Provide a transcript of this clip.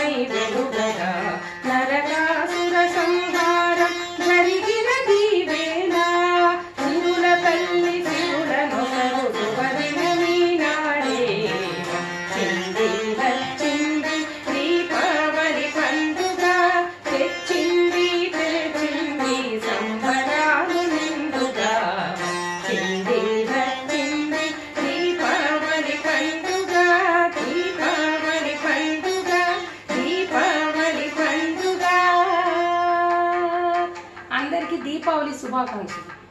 దీపమై వెలుగగా నరకాసుర సంహారం జరిగిన దీవేళ శివుల తల్లి శివులనొకరు శుభదినమీ నాడే వచ్చింది వచ్చింది దీపావళి పండుగ తెచ్చింది తెచ్చింది సంబరాలు నిండుగా వచ్చింది వచ్చింది దీపావళి పండుగ దీపావళి పండుగ దీపావళి పండుగ అందరికీ దీపావళి శుభాకాంక్షలు.